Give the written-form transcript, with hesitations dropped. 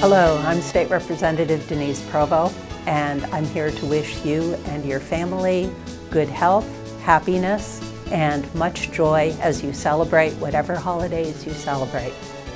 Hello, I'm State Representative Denise Provost, and I'm here to wish you and your family good health, happiness, and much joy as you celebrate whatever holidays you celebrate.